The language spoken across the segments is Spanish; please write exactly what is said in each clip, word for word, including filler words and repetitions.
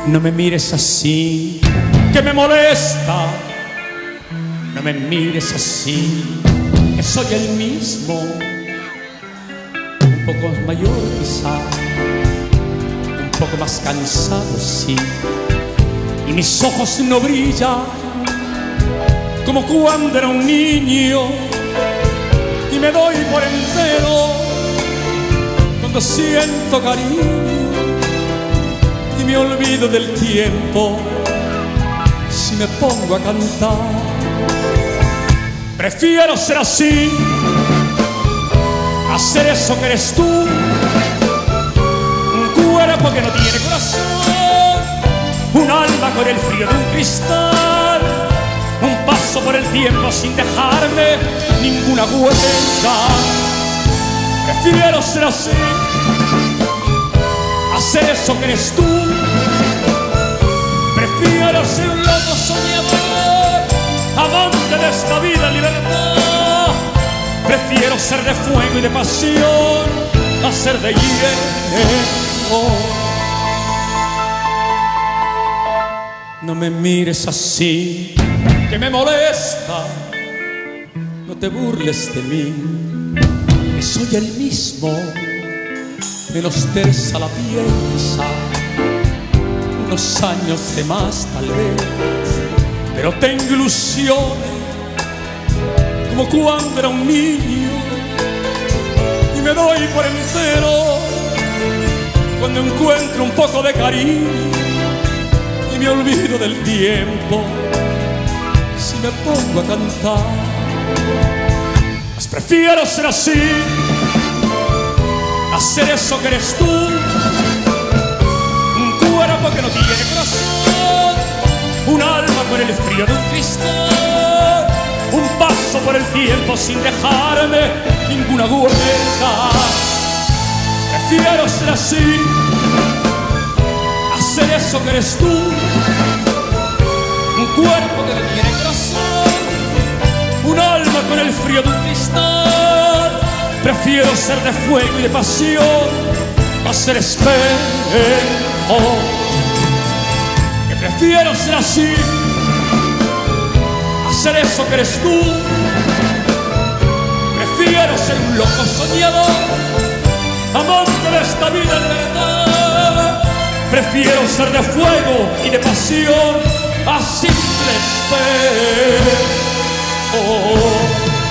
No me mires así, que me molesta. No me mires así, que soy el mismo. Un poco mayor quizá, un poco más cansado sí. Y mis ojos no brillan como cuando era un niño. Y me doy por entero cuando siento cariño. Y me olvido del tiempo si me pongo a cantar. Prefiero ser así, hacer eso que eres tú. Un cuerpo que no tiene corazón, un alma con el frío de un cristal, un paso por el tiempo sin dejarme ninguna huella. Prefiero ser así, hacer eso que eres tú. Prefiero ser un loco soñador, amante de esta vida en libertad. Prefiero ser de fuego y de pasión a ser de hielo. No me mires así, que me molesta. No te burles de mí, que soy el mismo. Menos tersa la piensa, unos años de más tal vez, pero tengo ilusiones como cuando era un niño. Y me doy por entero cuando encuentro un poco de cariño. Y me olvido del tiempo si me pongo a cantar. Pues prefiero ser así, hacer eso que eres tú. Un cuerpo que no tiene corazón, un alma con el frío de un cristal, un paso por el tiempo sin dejarme ninguna huella. Prefiero ser así, hacer eso que eres tú. Un cuerpo que no tiene corazón, un alma con el frío de un cristal. Prefiero ser de fuego y de pasión a ser espejo. Que prefiero ser así, hacer eso que eres tú. Prefiero ser un loco soñador, amante de esta vida en verdad. Prefiero ser de fuego y de pasión a simple espejo.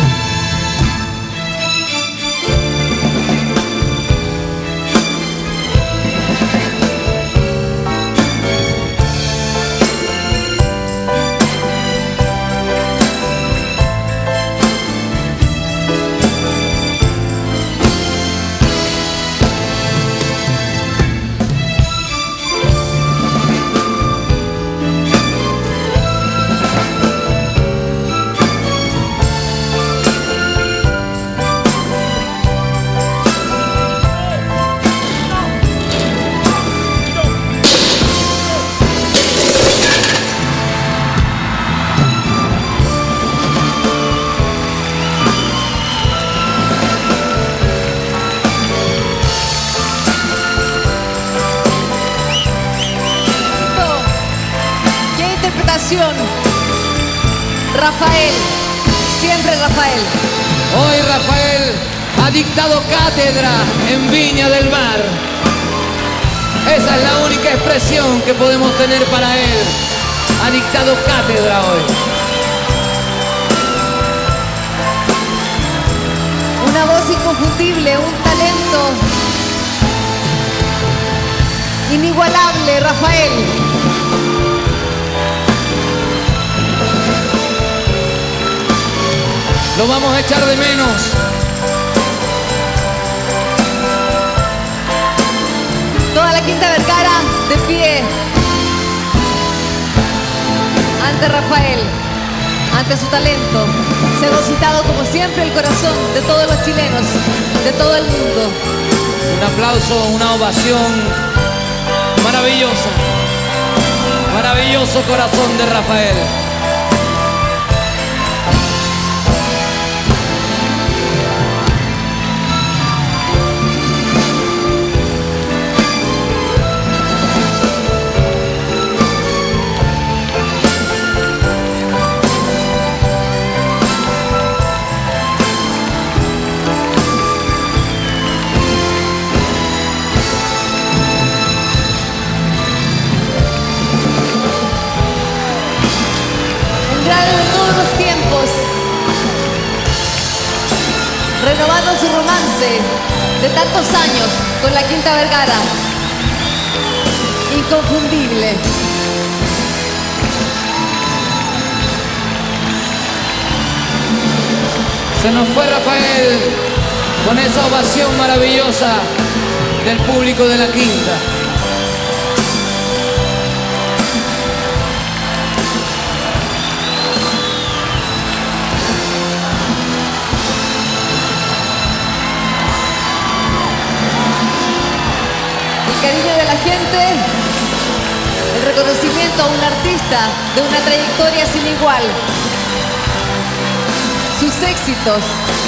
Rafael, siempre Rafael. Hoy Rafael ha dictado cátedra en Viña del Mar. Esa es la única expresión que podemos tener para él. Ha dictado cátedra hoy. Una voz inconfundible, un talento inigualable, Rafael. Lo vamos a echar de menos. Toda la Quinta Vergara de pie ante Rafael, ante su talento. Se ha ejercitado como siempre el corazón de todos los chilenos, de todo el mundo. Un aplauso, una ovación maravillosa. Maravilloso corazón de Rafael. romance de tantos años con la Quinta Vergara. Inconfundible. Se nos fue Rafael con esa ovación maravillosa del público de la Quinta. El cariño de la gente, el reconocimiento a un artista de una trayectoria sin igual, sus éxitos.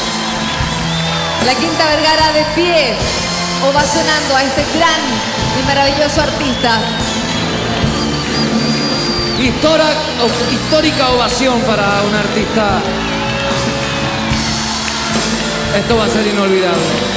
La Quinta Vergara de pie, ovacionando a este gran y maravilloso artista. Histora- o- histórica ovación para un artista. Esto va a ser inolvidable.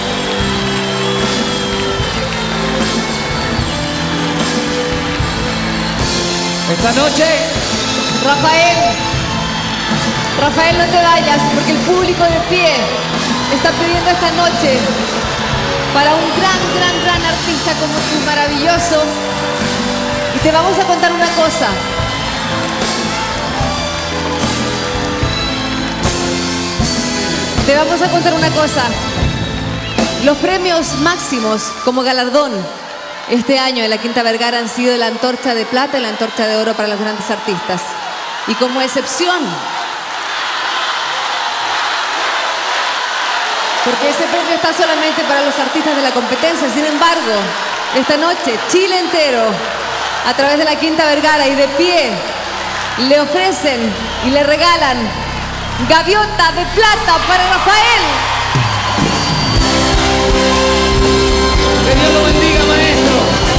Esta noche, Rafael, Rafael, no te vayas, porque el público de pie está pidiendo esta noche para un gran, gran, gran artista como tú, maravilloso. Y te vamos a contar una cosa. Te vamos a contar una cosa. Los premios máximos como galardón este año en la Quinta Vergara han sido la antorcha de plata y la antorcha de oro para los grandes artistas. Y como excepción, porque ese premio está solamente para los artistas de la competencia, sin embargo, esta noche Chile entero, a través de la Quinta Vergara y de pie, le ofrecen y le regalan gaviota de plata para Rafael. que Dios lo bendiga, maestro.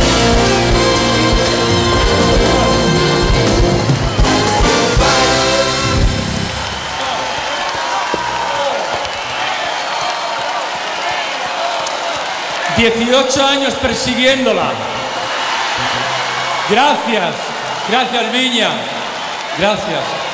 dieciocho años persiguiéndola. Gracias, gracias Viña, gracias.